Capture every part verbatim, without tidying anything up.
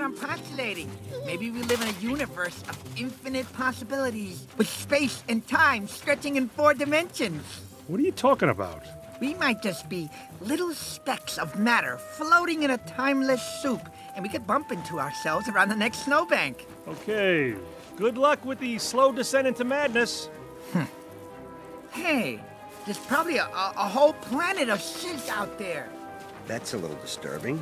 what I'm postulating. Maybe we live in a universe of infinite possibilities, with space and time stretching in four dimensions. What are you talking about? We might just be little specks of matter floating in a timeless soup, and we could bump into ourselves around the next snowbank. Okay, good luck with the slow descent into madness. Hey, there's probably a, a, a whole planet of shit out there. That's a little disturbing.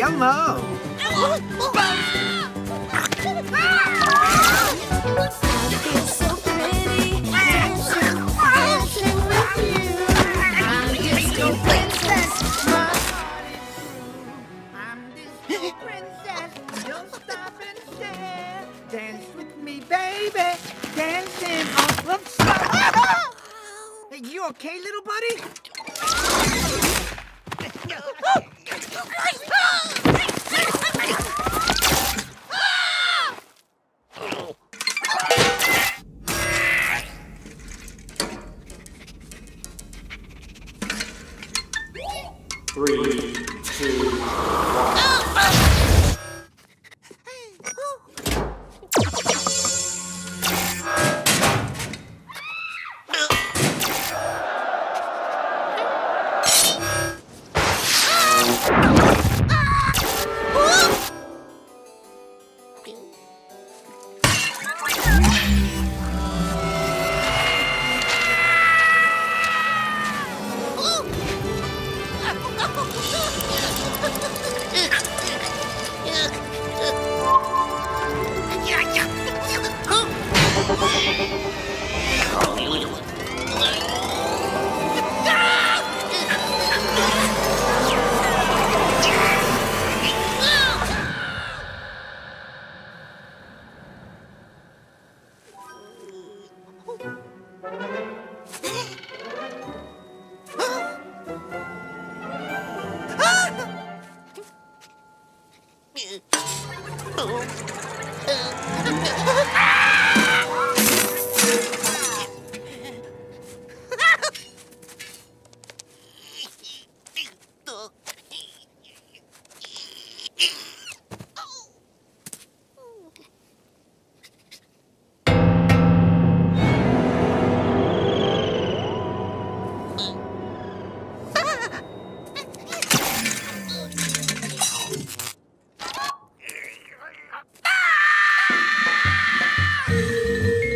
Elmo. It's so pretty, dancing, dancing with you. I'm Disco Princess. My heart is true. I'm this princess. Don't stop and stare. Dance with me, baby. Dancing on. Whoops. Hey, you okay, little buddy? Three, two,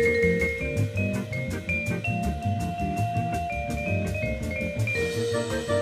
Thank you.